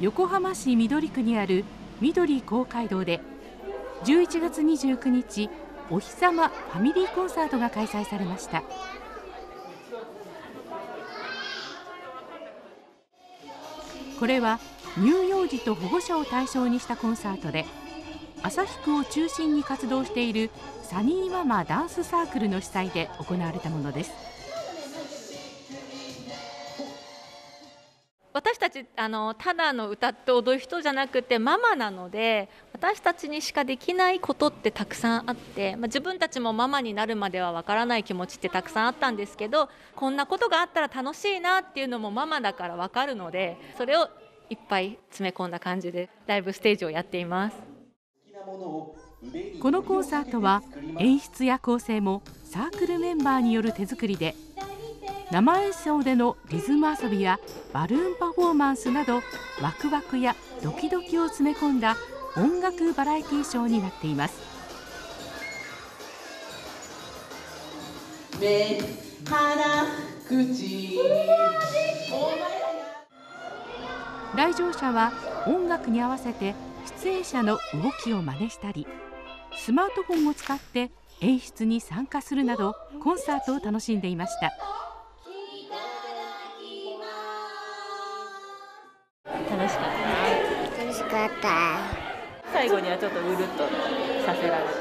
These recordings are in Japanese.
横浜市緑区にある緑公会堂で11月29日お日様ファミリーコンサートが開催されました。これは乳幼児と保護者を対象にしたコンサートで、旭区を中心に活動しているサニーママダンスサークルの主催で行われたものです。 私たちただの歌って踊る人じゃなくてママなので、私たちにしかできないことってたくさんあって、自分たちもママになるまではわからない気持ちってたくさんあったんですけど、こんなことがあったら楽しいなっていうのもママだからわかるので、それをいっぱい詰め込んだ感じでライブステージをやっています。 このコンサートは演出や構成もサークルメンバーによる手作りで、生演奏でのリズム遊びやバルーンパフォーマンスなどワクワクやドキドキを詰め込んだ音楽バラエティショーになっています。 目、鼻、口。 来場者は音楽に合わせて出演者の動きを真似したり、スマートフォンを使って演出に参加するなどコンサートを楽しんでいました。 楽しかった。 楽しかった。 最後にはちょっとうるっとさせられて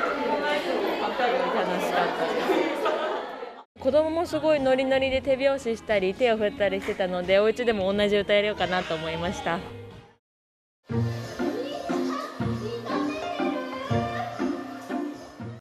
楽しかったです。子供もすごいノリノリで手拍子したり手を振ったりしてたので、お家でも同じ歌やろうかなと思いました。